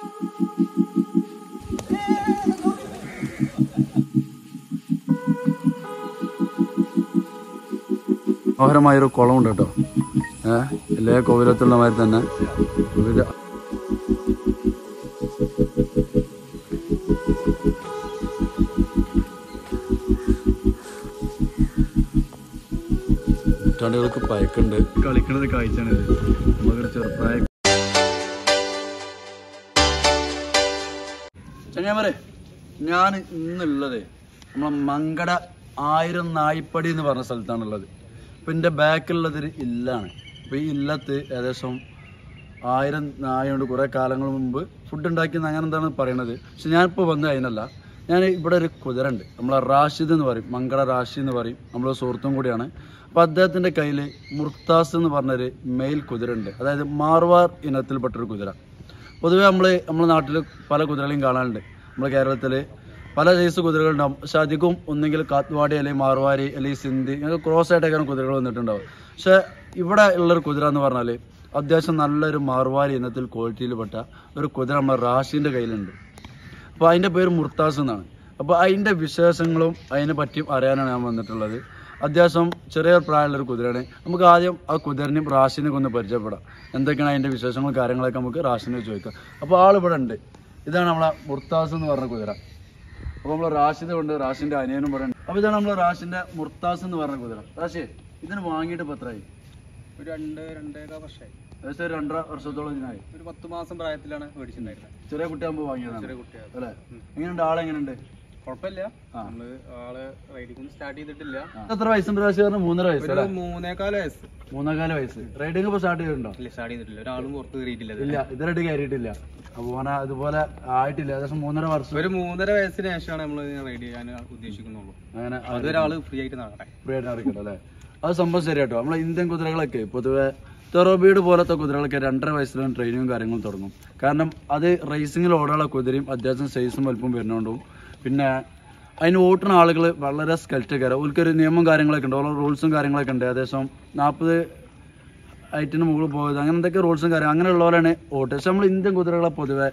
മനോഹരമായൊരു കുളമുണ്ട് കേട്ടോ. എല്ലാ കോവിലത്തുള്ള മാതിരി തന്നെ നൂറ്റാണ്ടുകൾക്ക് പയക്കുണ്ട്. കളിക്കുന്നത് കാഴ്ചയാണിത്. നമുക്കൊരു ചെറുപ്രായ ചങ്ങാമരെ, ഞാൻ ഇന്നുള്ളത് നമ്മളെ മങ്കട 1000 നായ്പ്പടി എന്ന് പറഞ്ഞ സ്ഥലത്താണുള്ളത്. ഇപ്പം എൻ്റെ ബാക്കിലുള്ളതൊരു ഇല്ലാണ്. അപ്പോൾ ഈ ഇല്ലത്ത് ഏകദേശം 1000 നായുണ്ട്. കുറേ കാലങ്ങൾ മുമ്പ് ഫുഡ് ഉണ്ടാക്കിയെന്ന് അങ്ങനെ എന്താണ് പറയണത്. പക്ഷെ ഞാനിപ്പോൾ വന്ന് അതിനല്ല. ഞാൻ ഇവിടെ ഒരു കുതിര ഉണ്ട്. നമ്മളെ റാഷിദ് എന്ന് പറയും, മങ്കട റാഷിദ് എന്ന് പറയും. നമ്മളെ സുഹൃത്തും കൂടിയാണ്. അപ്പോൾ അദ്ദേഹത്തിൻ്റെ കയ്യിൽ മുർത്താസ് എന്ന് പറഞ്ഞൊരു മെയിൽ കുതിര ഉണ്ട്. അതായത് മാർവാർ ഇനത്തിൽപ്പെട്ടൊരു കുതിര. പൊതുവേ നമ്മുടെ നാട്ടിൽ പല കുതിരകളെയും കാണാനുണ്ട്. നമ്മുടെ കേരളത്തിൽ പല സൈസ് കുതിരകളുണ്ടാവും. പക്ഷെ അധികം ഒന്നെങ്കിൽ കാത്വാടി അല്ലെങ്കിൽ മാർവാരി അല്ലെങ്കിൽ സിന്ധി ഇങ്ങനെ ക്രോസ് ആയിട്ടൊക്കെയാണ് കുതിരകൾ വന്നിട്ടുണ്ടാവും. പക്ഷെ ഇവിടെ ഉള്ളൊരു കുതിര എന്ന് പറഞ്ഞാൽ അത്യാവശ്യം നല്ലൊരു മാർവാരി ഇനത്തിൽ ക്വാളിറ്റിയിൽപ്പെട്ട ഒരു കുതിര നമ്മുടെ റാഷിൻ്റെ കയ്യിലുണ്ട്. അപ്പോൾ അതിൻ്റെ പേര് മുർത്താസ് എന്നാണ്. അപ്പോൾ അതിൻ്റെ വിശേഷങ്ങളും അതിനെ പറ്റിയും അറിയാനാണ് ഞാൻ വന്നിട്ടുള്ളത്. അത്യാവശ്യം ചെറിയ പ്രായമുള്ളൊരു കുതിരയാണ്. നമുക്ക് ആദ്യം ആ കുതിരനെയും റാഷിനെയൊക്കെ ഒന്ന് പരിചയപ്പെടാം. എന്തൊക്കെയാണ് അതിൻ്റെ വിശേഷങ്ങളും കാര്യങ്ങളൊക്കെ നമുക്ക് റാഷിനെ ചോദിക്കാം. അപ്പോൾ ആളിവിടെ ഉണ്ട്. ഇതാണ് നമ്മളെ മുർത്താസ് എന്ന് പറഞ്ഞ കുതിര. അപ്പോൾ നമ്മൾ റാഷിദ് ഉണ്ട്, റാഷിൻ്റെ അനിയനും പറയുന്നുണ്ട്. അപ്പോൾ ഇതാണ് നമ്മൾ റാഷിൻ്റെ മുർത്താസ് എന്ന് പറഞ്ഞ കുതിര. റാഷി, ഇതിന് വാങ്ങിയിട്ട് ഇപ്പോൾ എത്രയായി? ഒരു 2-2.5 വർഷമായി. ഏകദേശം 2.5 വർഷത്തോളം ഇതിനായി. ഒരു 10 മാസം പ്രായത്തിലാണ് മേടിച്ചിട്ടുണ്ടായിരുന്നത്. ചെറിയ കുട്ടിയാകുമ്പോൾ വാങ്ങിയതാണ്. ചെറിയ കുട്ടിയാണ് അല്ലേ? എങ്ങനെയുണ്ട്? ആളെങ്ങനെയുണ്ട്? കുഴപ്പമില്ല. നമ്മള് ആള് റൈഡിംഗ് സ്റ്റാർട്ട് ചെയ്തിട്ടില്ല. എത്ര വയസ്സുണ്ട് റാഷി? 3.5 വയസ്സ്. 3.25 വയസ്സ്. 3.25 വയസ്സ്. റൈഡിംഗ് ഇപ്പോൾ സ്റ്റാർട്ട് ചെയ്തിട്ടുണ്ടോ? ഇല്ല, സ്റ്റാർട്ട് ചെയ്തിട്ടില്ല. ഒരാളും പുറത്ത് കയറിയിട്ടില്ല. ഇല്ല, ഇതുവരെ കയറിയിട്ടില്ല. അപ്പോൾ അതുപോലെ ആയിട്ടില്ല. ഏകദേശം 3.5 വർഷം. ഒരു 3.5 വയസ്സിന് ശേഷമാണ് നമ്മൾ റൈഡ് ചെയ്യാൻ ഉദ്ദേശിക്കുന്നുള്ളൂ. അങ്ങനെ അതൊരാള് ഫ്രീ ആയിട്ട് നടക്കട്ടെ. ഫ്രീ ആയിട്ട് നടക്കട്ടെ അല്ലേ? അത് സംഭവം ശരി കേട്ടോ. നമ്മളെ ഇന്ത്യൻ കുതിരകളൊക്കെ പൊതുവെ തെറോബീഡ് പോലത്തെ കുതിരകളൊക്കെ 2.5 വയസ്സിലും ട്രെയിനിങ്ങും കാര്യങ്ങളും തുടങ്ങും. കാരണം അത് റേസിങ്ങിൽ ഓടാനുള്ള കുതിരയും അത്യാവശ്യം സൈസും വലുപ്പം വരുന്നുണ്ടും. പിന്നെ അതിന് ഓട്ടുന്ന ആളുകൾ വളരെ സ്കെൽറ്റൊക്കെ ഓൽക്കൊരു നിയമം കാര്യങ്ങളൊക്കെ ഉണ്ട്. ഓരോ റൂൾസും കാര്യങ്ങളൊക്കെ ഉണ്ട്. ഏകദേശം 40 ഹൈറ്റിന് മുകളിൽ പോയത് അങ്ങനെ എന്തൊക്കെ റൂൾസും കാര്യം അങ്ങനെയുള്ളവരാണ് ഓട്ട്. പക്ഷെ നമ്മൾ ഇന്ത്യൻ കുതിരകളെ പൊതുവെ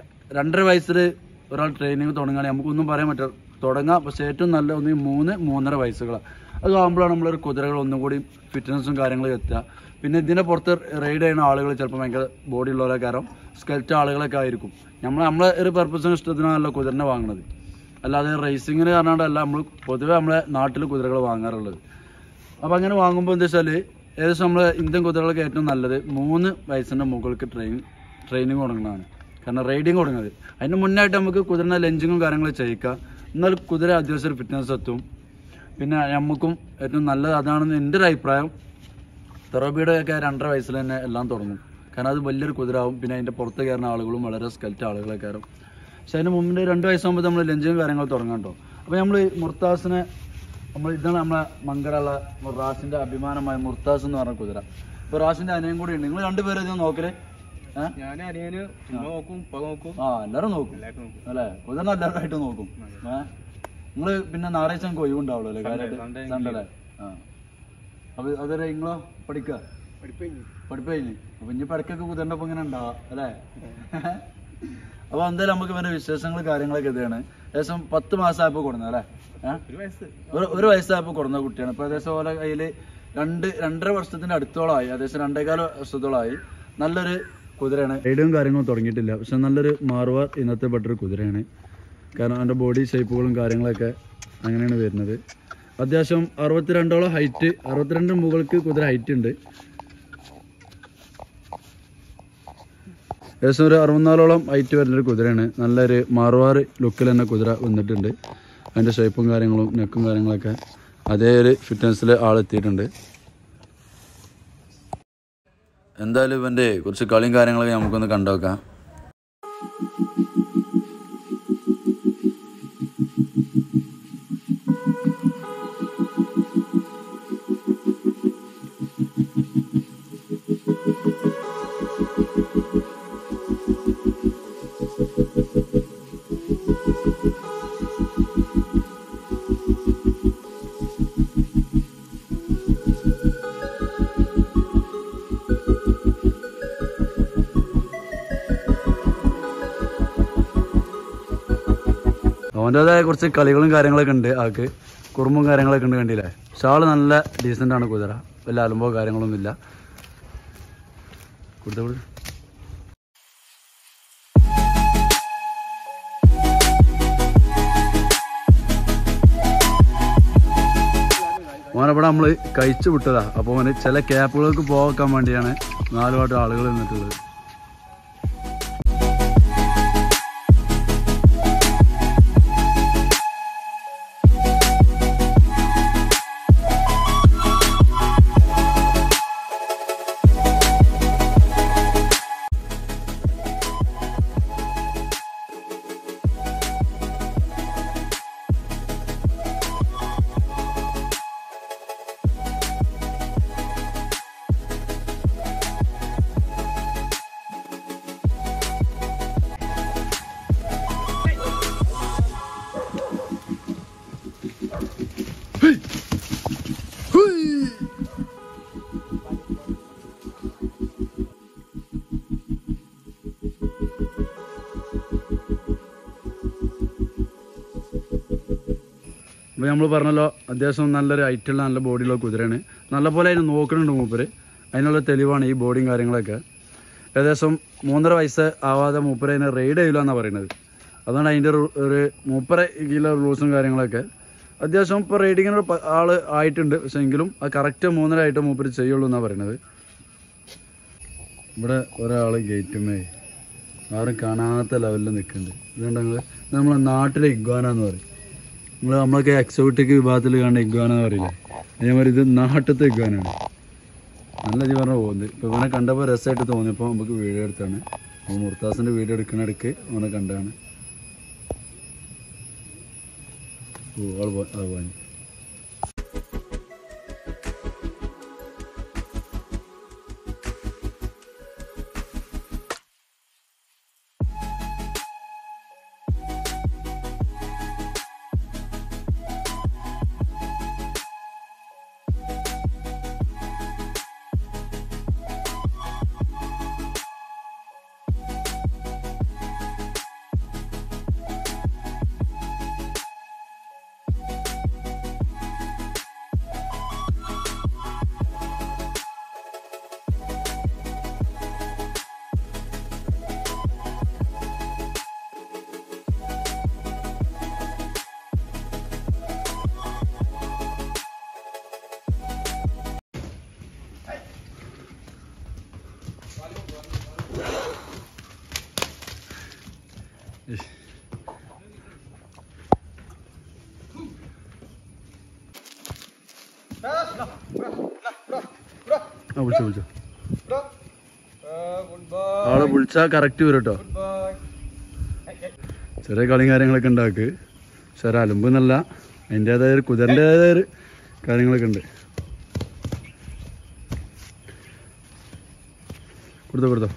2.5 വയസ്സിൽ ഒരാൾ ട്രെയിനിങ് തുടങ്ങുകയാണെങ്കിൽ നമുക്കൊന്നും പറയാൻ പറ്റില്ല. തുടങ്ങാം. പക്ഷേ ഏറ്റവും നല്ല 3-3.5 വയസ്സുകളാണ്. അത് ആകുമ്പോഴാണ് നമ്മളൊരു കുതിരകൾ ഒന്നും കൂടി ഫിറ്റ്നസ്സും കാര്യങ്ങളും എത്തുക. പിന്നെ ഇതിനെ പുറത്ത് റൈഡ് ചെയ്യുന്ന ആളുകൾ ചിലപ്പോൾ ഭയങ്കര ബോഡി ഉള്ളവരൊക്കെ കാരണം സ്കെൽറ്റ് ആളുകളൊക്കെ ആയിരിക്കും. നമ്മളെ ഒരു പർപ്പസിനും ഇഷ്ടത്തിനാണല്ലോ കുതിരനെ വാങ്ങുന്നത്. അല്ലാതെ റേസിങ്ങിന് കാരണമല്ല നമ്മൾ പൊതുവെ നമ്മളെ നാട്ടിൽ കുതിരകൾ വാങ്ങാറുള്ളത്. അപ്പോൾ അങ്ങനെ വാങ്ങുമ്പോൾ എന്താ വെച്ചാൽ ഏകദേശം നമ്മൾ ഇന്ത്യൻ കുതിരകൾക്ക് ഏറ്റവും നല്ലത് 3 വയസ്സിൻ്റെ മുകൾക്ക് ട്രെയിനിങ് തുടങ്ങുന്നതാണ്. കാരണം റൈഡിങ് തുടങ്ങുന്നത്. അതിന് മുന്നായിട്ട് നമുക്ക് കുതിരനെ ലഞ്ചിങ്ങും കാര്യങ്ങളും ചെയ്യിക്കാം. എന്നാൽ കുതിര അത്യാവശ്യം ഫിറ്റ്നസ് എത്തും. പിന്നെ നമുക്കും ഏറ്റവും നല്ലത് അതാണെന്ന് എൻ്റെ ഒരു അഭിപ്രായം. തെറോബീഡൊക്കെ 2.5 വയസ്സിൽ തന്നെ എല്ലാം തുടങ്ങും. കാരണം അത് വലിയൊരു കുതിരാവും. പിന്നെ അതിൻ്റെ പുറത്ത് കയറുന്ന ആളുകളും വളരെ സ്കെൽറ്റ് ആളുകളൊക്കെ കയറും. പക്ഷെ അതിന് മുമ്പ് 2 വയസ്സാകുമ്പോൾ നമ്മൾ ലഞ്ചും കാര്യങ്ങൾ തുടങ്ങാം കേട്ടോ. അപ്പോൾ നമ്മൾ മുർത്താസിനെ ഇതാണ് നമ്മളെ മങ്കടുള്ള റാഷിൻ്റെ അഭിമാനമായ മുർത്താസ് എന്ന് പറഞ്ഞ കുതിര. ഇപ്പോൾ റാഷിൻ്റെ അനിയൻ കൂടി ഉണ്ട്. നിങ്ങൾ 2 പേരും ഇതിനെ നോക്കല്? ഞാൻ അനിയന് നോക്കും, നോക്കും. എല്ലാവരും നോക്കും അല്ലേ? കുതിരനെ എല്ലാവരുമായിട്ട് നോക്കും. നിങ്ങൾ പിന്നെ ഞായറാഴ്ച നമുക്ക് ഒഴിവുണ്ടാവുള്ളൂ അല്ലേ? കാര്യമായിട്ട് സൺഡേ അല്ലേ? അപ്പോൾ അതുവരെ നിങ്ങളോ പഠിപ്പ് കഴിഞ്ഞ് അപ്പോൾ ഇനി ഇടയ്ക്കൊക്കെ കുതിരൻ്റെ ഒപ്പം ഇങ്ങനെ ഉണ്ടാവാം അല്ലേ? അപ്പോൾ എന്തായാലും നമുക്ക് വേറെ വിശേഷങ്ങൾ കാര്യങ്ങളൊക്കെ ഇതാണ്. ഏകദേശം 10 മാസമായപ്പോൾ കൊടുക്കുന്നത് അല്ലേ? ഒരു വയസ്സായപ്പോൾ കൊടുന്ന കുട്ടിയാണ്. ഇപ്പോൾ ഏകദേശം ഓരോ കയ്യിൽ 2-2.5 വർഷത്തിൻ്റെ അടുത്തോളമായി. ഏകദേശം 2.25 വർഷത്തോളമായി. നല്ലൊരു കുതിരയാണ്. റൈഡും കാര്യങ്ങളും തുടങ്ങിയിട്ടില്ല. പക്ഷെ നല്ലൊരു മാർവാർ ഇനത്തെ പെട്ടൊരു കുതിരയാണ്. കാരണം അതിൻ്റെ ബോഡി ഷേപ്പുകളും കാര്യങ്ങളൊക്കെ അങ്ങനെയാണ് വരുന്നത്. അത്യാവശ്യം 62ഓളം ഹൈറ്റ്, 62 മുകൾക്ക് കുതിര ഹൈറ്റ് ഉണ്ട്. ഏകദേശം ഒരു 64ഓളം ഹൈറ്റ് വരുന്നൊരു കുതിരയാണ്. നല്ലൊരു മാർവാർ ലുക്കിൽ തന്നെ കുതിര വന്നിട്ടുണ്ട്. അതിൻ്റെ ഷേപ്പും കാര്യങ്ങളും നെക്കും കാര്യങ്ങളൊക്കെ അതേ ഒരു ഫിറ്റ്നസ്സിൽ ആളെത്തിയിട്ടുണ്ട്. എന്തായാലും ഇവൻ്റെ കുറച്ച് കളിയും കാര്യങ്ങളൊക്കെ നമുക്കൊന്ന് കണ്ടുവെക്കാം. അവൻ്റെതായ കുറച്ച് കളികളും കാര്യങ്ങളൊക്കെ ഉണ്ട്. ആൾക്ക് കുറുമ്പും കാര്യങ്ങളൊക്കെ ഉണ്ട്, കണ്ടില്ലേ. പക്ഷെ ആള് നല്ല ഡീസൻ്റ് ആണ് കുതിര, വലിയ അലമ്പോ കാര്യങ്ങളൊന്നും ഇല്ല. കൊടുത്ത മോനവിടെ നമ്മൾ കഴിച്ചു വിട്ടതാ. അപ്പോൾ അവന് ചില ക്യാപ്പുകൾക്ക് പോകാൻ വേണ്ടിയാണ് 4 പാട്ട് ആളുകൾ നിന്നിട്ടുള്ളത്. അപ്പോൾ നമ്മൾ പറഞ്ഞല്ലോ, അത്യാവശ്യം നല്ലൊരു ഐറ്റുള്ള നല്ല ബോഡിയുള്ള കുതിരയാണ്. നല്ലപോലെ അതിന് നോക്കുന്നുണ്ട് മൂപ്പര്. അതിനുള്ള തെളിവാണ് ഈ ബോഡിയും കാര്യങ്ങളൊക്കെ. ഏകദേശം 3.5 വയസ്സ് ആവാതെ മൂപ്പര് അതിനെ റൈഡ് ചെയ്യില്ല എന്നാണ് പറയുന്നത്. അതാണ് അതിൻ്റെ ഒരു മൂപ്പര കീഴിലെ റൂൾസും കാര്യങ്ങളൊക്കെ. അത്യാവശ്യം ഇപ്പോൾ റൈഡിങ്ങിന് ആൾ ആയിട്ടുണ്ട്, പക്ഷെ എങ്കിലും അത് കറക്റ്റ് 3.5 ആയിട്ട് മൂപ്പര് ചെയ്യുള്ളൂ എന്നാണ് പറയുന്നത്. ഇവിടെ ഒരാൾ ഗേറ്റുമേ ആരും കാണാത്ത ലെവലിൽ നിൽക്കുന്നുണ്ട്. ഇതുകൊണ്ടെങ്കിൽ നമ്മളെ നാട്ടിലെ ഇഗ്വാന എന്ന് പറയും. നമ്മളൊക്കെ എക്സോട്ടിക് വിഭാഗത്തിൽ കാണുന്ന ഇഗ്വാന എന്ന് പറയില്ലേ, അതേമാതിരി ഇത് നാട്ടിലത്തെ ഇഗ്വാനാണ്. നല്ല ജീവനം പോകുന്നത്. ഇപ്പോൾ ഇവനെ കണ്ടപ്പോൾ രസമായിട്ട് തോന്നിയപ്പോൾ നമുക്ക് വീഡിയോ എടുത്താണ്. മുർത്താസിൻ്റെ വീഡിയോ എടുക്കുന്നിടയ്ക്ക് അവനെ കണ്ടാണ്. ഓ ആൾ പോയി. വിളിച്ചോ ആളെ വിളിച്ചാ കറക്റ്റ് വരും കേട്ടോ. ചെറിയ കളിയും കാര്യങ്ങളൊക്കെ ഉണ്ടാക്ക്. പക്ഷെ ഒരു അലമ്പ് എന്നല്ല, അതിൻ്റെതായ ഒരു കുതിരൻ്റെതായ ഒരു കാര്യങ്ങളൊക്കെ ഉണ്ട്. കൊടുത്തോ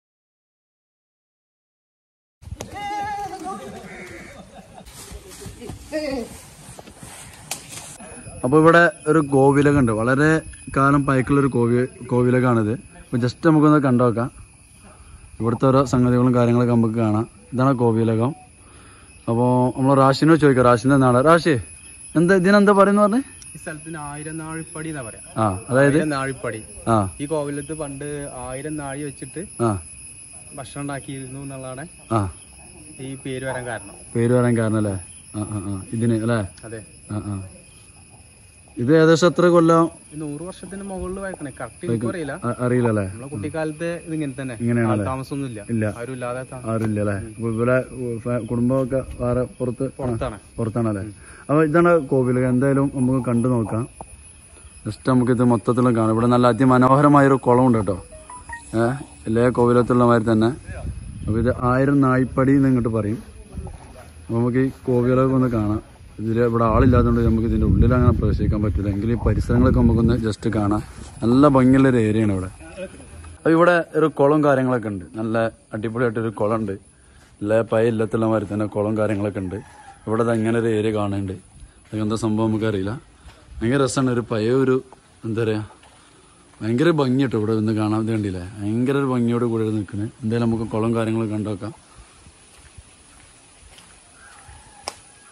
അപ്പോൾ ഇവിടെ ഒരു കോവിലകം ഉണ്ട്. വളരെ കാലം പഴക്കമുള്ളൊരു കോവിലകാണിത്. അപ്പോൾ ജസ്റ്റ് നമുക്കൊന്ന് കണ്ടു നോക്കാം. ഇവിടുത്തെ ഓരോ സംഗതികളും കാര്യങ്ങളൊക്കെ നമുക്ക് കാണാം. ഇതാണ് കോവിലകം. അപ്പോൾ നമ്മൾ റാഷിനോട് ചോദിക്കാം. റാഷിൻ്റെ നാട് റാഷി എന്താ ഇതിനെന്താ പറയുന്ന പറഞ്ഞേ? ഈ സ്ഥലത്തിന് 1000 നാഴിപ്പടി എന്നാ പറയാ. അതായത് നാഴിപ്പടി. ഈ കോവിലത്ത് പണ്ട് 1000 നാഴി വെച്ചിട്ട് ഭക്ഷണം ഉണ്ടാക്കിയിരുന്നു എന്നുള്ളതാണ് ഈ പേര് വരാൻ കാരണം. അല്ലേ? ഇതിന് അല്ലേ? അതെ. ഇത് ഏകദേശം എത്ര കൊല്ലം? 100 വർഷത്തിന് മുകളിൽ വയ്ക്കണേ. കറക്റ്റ് അറിയില്ലല്ലേ? നമ്മളെ കുട്ടിക്കാലത്ത് ഇത് ഇങ്ങനെ തന്നെ. ഇങ്ങനെയാണ് താമസമൊന്നും ഇല്ല. ആരുമില്ല അല്ലേ? ഇവിടെ കുടുംബമൊക്കെ വേറെ പുറത്താണല്ലേ? അപ്പൊ ഇതാണ് കോവിലകം. എന്തായാലും നമുക്ക് കണ്ടു നോക്കാം. ജസ്റ്റ് നമുക്കിത് മൊത്തത്തിലും കാണാം. ഇവിടെ നല്ല അതിമനോഹരമായൊരു കുളം ഉണ്ട് കേട്ടോ. എല്ലാ കോവിലത്തുള്ള മാതിരി തന്നെ. അപ്പൊ ഇത് 1000 നാഴിപ്പടി എന്ന് ഇങ്ങോട്ട് പറയും. അപ്പൊ നമുക്ക് ഈ കോവിലകം ഒന്ന് കാണാം. ഇവിടെ ആളില്ലാത്തതുകൊണ്ട് നമുക്ക് ഇതിൻ്റെ ഉള്ളിൽ അങ്ങനെ പ്രവേശിക്കാൻ പറ്റില്ല. എങ്കിലും ഈ പരിസരങ്ങളൊക്കെ നമുക്കൊന്ന് ജസ്റ്റ് കാണാം. നല്ല ഭംഗിയുള്ളൊരു ഏരിയയാണ് ഇവിടെ. അപ്പോൾ ഇവിടെ ഒരു കുളം കാര്യങ്ങളൊക്കെ ഉണ്ട്. നല്ല അടിപൊളിയായിട്ടൊരു കുളം ഉണ്ട്. എല്ലാ പയ ഇല്ലത്തുള്ള മാതിരി തന്നെ കുളം കാര്യങ്ങളൊക്കെ ഉണ്ട്. ഇവിടെ അങ്ങനെ ഒരു ഏരിയ കാണുന്നുണ്ട്. അതൊക്കെ എന്താ സംഭവം നമുക്കറിയില്ല. ഭയങ്കര രസമാണ്. ഒരു പയ ഒരു എന്താ പറയുക, ഭയങ്കര ഭംഗി കേട്ടോ ഇവിടെ നിന്ന് കാണാൻ വേണ്ടിയില്ലേ. ഭയങ്കര ഒരു ഭംഗിയോട് കൂടെ നിൽക്കുന്നത്. എന്തായാലും നമുക്ക് കുളം കാര്യങ്ങളൊക്കെ കണ്ടു നോക്കാം.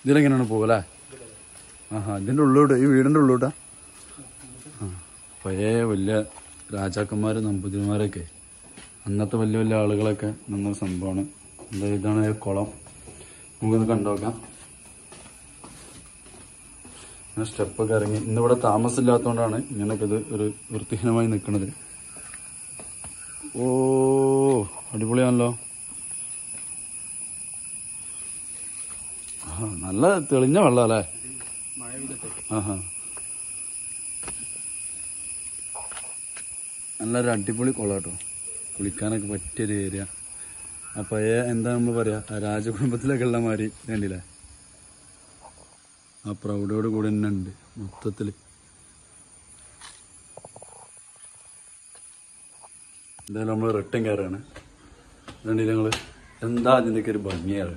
ഇതിലെങ്ങനെയാണ് പോകല്ലേ? ആഹാ, ഇതിൻ്റെ ഉള്ളോട്ട്, ഈ വീടിൻ്റെ ഉള്ളോട്ടാ? ആ, പഴയ വലിയ രാജാക്കന്മാർ നമ്പൂതിരിമാരൊക്കെ അന്നത്തെ വലിയ വലിയ ആളുകളൊക്കെ നിന്ന സംഭവമാണ്. എന്താ ഇതാണ് കുളം. നമുക്കൊന്ന് കണ്ടുനോക്കാം. സ്റ്റെപ്പൊക്കെ ഇറങ്ങി. ഇന്നിവിടെ താമസമില്ലാത്തതുകൊണ്ടാണ് ഇങ്ങനെയൊക്കെ ഇത് ഒരു വൃത്തിഹീനമായി നിൽക്കുന്നത്. ഓ, അടിപൊളിയാണല്ലോ. ആ, നല്ല തെളിഞ്ഞ വെള്ളം അല്ലേ? ആഹാ, നല്ലൊരു അടിപൊളി കുളം കേട്ടോ. കുളിക്കാനൊക്കെ പറ്റിയൊരു ഏരിയ. ആ പഴയ എന്താ നമ്മൾ പറയാ, രാജകുടുംബത്തിലൊക്കെ ഉള്ള മാതിരി കണ്ടില്ലേ? ആ പ്രൗഢയോട് കൂടി തന്നെ ഉണ്ട് മൊത്തത്തിൽ. എന്തായാലും നമ്മൾ റിട്ടേൺ കയറാണ്. കണ്ടില്ല ഞങ്ങൾ? എന്താ അതിൻ്റെയൊക്കെ ഒരു ഭംഗിയാണ്.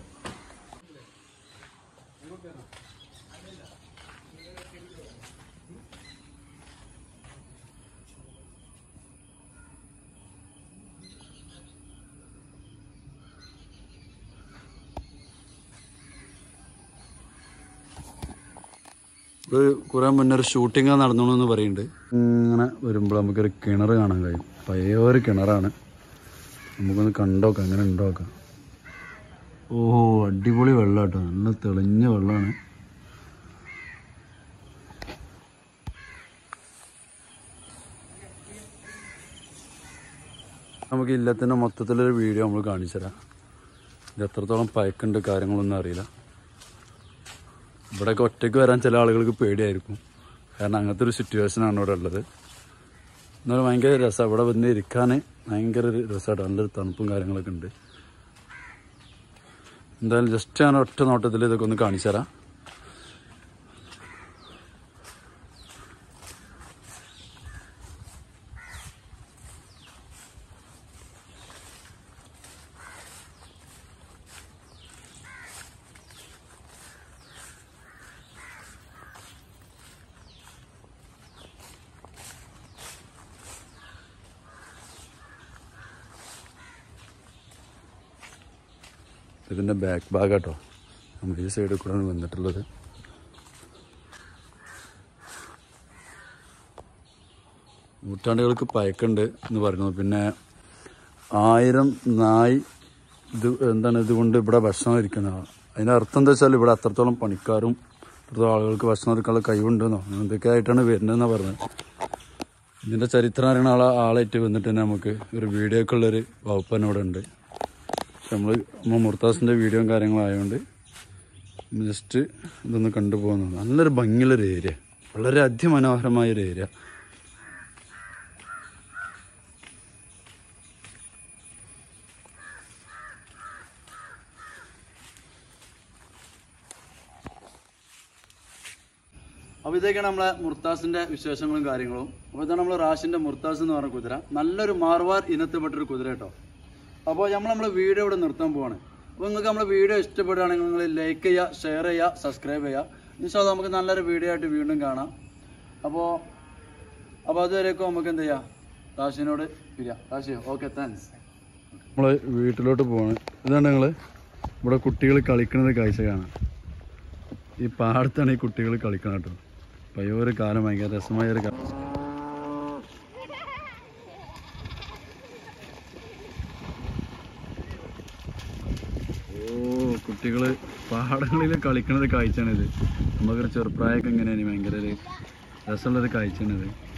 ഇത് കുറെ മുന്നേ ഒരു ഷൂട്ടിങ് നടന്നോളൂ പറയുന്നുണ്ട്. ഇങ്ങനെ വരുമ്പോൾ നമുക്കൊരു കിണർ കാണാൻ കഴിയും. പഴയ ഒരു കിണറാണ്. നമുക്കൊന്ന് കണ്ടോക്കാം, അങ്ങനെ ഉണ്ടോക്കാം. ഓ, അടിപൊളി വെള്ളം കേട്ടോ, നല്ല തെളിഞ്ഞ വെള്ളമാണ്. നമുക്ക് ഇല്ലത്തിൻ്റെ മൊത്തത്തിലൊരു വീഡിയോ നമ്മൾ കാണിച്ചു തരാം. ഇത് എത്രത്തോളം പഴക്കുണ്ട് കാര്യങ്ങളൊന്നും അറിയില്ല. ഇവിടെയൊക്കെ ഒറ്റയ്ക്ക് വരാൻ ചില ആളുകൾക്ക് പേടിയായിരിക്കും. കാരണം അങ്ങനത്തെ ഒരു സിറ്റുവേഷനാണ് ഇവിടെ ഉള്ളത്. എന്നാലും ഭയങ്കര രസമാണ് ഇവിടെ വന്ന് ഇരിക്കാൻ. ഭയങ്കര ഒരു രസമായിട്ട് നല്ലൊരു തണുപ്പും കാര്യങ്ങളൊക്കെ ഉണ്ട്. എന്തായാലും ജസ്റ്റ് ഞാൻ ഒറ്റ നോട്ടത്തിൽ ഇതൊക്കെ ഒന്ന് കാണിച്ചു തരാം. ഇതിൻ്റെ ബാക്ക് ഭാഗം കേട്ടോ, നമ്മൾ ഈ സൈഡിൽ കൂടെയാണ് വന്നിട്ടുള്ളത്. നൂറ്റാണ്ടുകൾക്ക് പഴക്കമുണ്ട് എന്ന് പറയുന്നു. പിന്നെ 1000 നായ് ഇത് എന്താണ് ഇതുകൊണ്ട് ഇവിടെ ഭക്ഷണം ഇരിക്കുന്നതാണ്. അതിൻ്റെ അർത്ഥം എന്താ വെച്ചാൽ ഇവിടെ അത്രത്തോളം പണിക്കാരും അത്രത്തോളം ആളുകൾക്ക് ഭക്ഷണം എടുക്കാനുള്ള കഴിവുണ്ടെന്നോ എന്തൊക്കെ ആയിട്ടാണ് വരുന്നതെന്നാണ് പറഞ്ഞത്. ഇതിൻ്റെ ചരിത്രം അറിയണ ആളായിട്ട് വന്നിട്ട് തന്നെ നമുക്ക് ഒരു വീഡിയോ ഒക്കെ ഉള്ളൊരു വകുപ്പ് തന്നെ ഇവിടെ ഉണ്ട്. നമ്മൾ മുർത്താസിൻ്റെ വീഡിയോയും കാര്യങ്ങളായതുകൊണ്ട് ജസ്റ്റ് ഇതൊന്ന് കണ്ടുപോകുന്നത്. നല്ലൊരു ഭംഗിയുള്ളൊരു ഏരിയ, വളരെ അതിമനോഹരമായൊരു ഏരിയ. അപ്പോൾ ഇതൊക്കെയാണ് നമ്മളെ മുർത്താസിൻ്റെ വിശേഷങ്ങളും കാര്യങ്ങളും. അപ്പോൾ ഇതാണ് നമ്മൾ റാഷിൻ്റെ മുർത്താസ് എന്ന് പറഞ്ഞ കുതിര. നല്ലൊരു മാർവാർ ഇനത്തിൽപ്പെട്ടൊരു കുതിര കേട്ടോ. അപ്പോൾ നമ്മളെ വീഡിയോ ഇവിടെ നിർത്താൻ പോവാണ്. അപ്പോൾ നിങ്ങൾക്ക് നമ്മളെ വീഡിയോ ഇഷ്ടപ്പെടുകയാണെങ്കിൽ നിങ്ങൾ ലൈക്ക് ചെയ്യുക, ഷെയർ ചെയ്യുക, സബ്സ്ക്രൈബ് ചെയ്യുക. ഇൻഷാ അല്ലാഹ് നമുക്ക് നല്ലൊരു വീഡിയോ ആയിട്ട് വീണ്ടും കാണാം. അപ്പോൾ അതുവരെയൊക്കെ നമുക്ക് എന്ത് ചെയ്യാം, റാഷിനോട് പിരിയാം. Rashi, okay, thanks. നമ്മൾ വീട്ടിലോട്ട് പോവാണ്. ഇതാണ് ഞങ്ങൾ ഇവിടെ കുട്ടികൾ കളിക്കുന്നത് കാഴ്ച കാണാം. ഈ പാടത്താണ് ഈ കുട്ടികൾ കളിക്കണം കേട്ടോ. പയ്യൊരു കാലം ഭയങ്കര രസമായൊരു കാലം. കുട്ടികൾ പാടങ്ങളിൽ കളിക്കുന്നത് കാഴ്ചയാണിത്. നമുക്കൊരു ചെറുപ്രായമൊക്കെ എങ്ങനെയാണ് ഭയങ്കര ഒരു രസമുള്ളൊരു കാഴ്ചയാണിത്.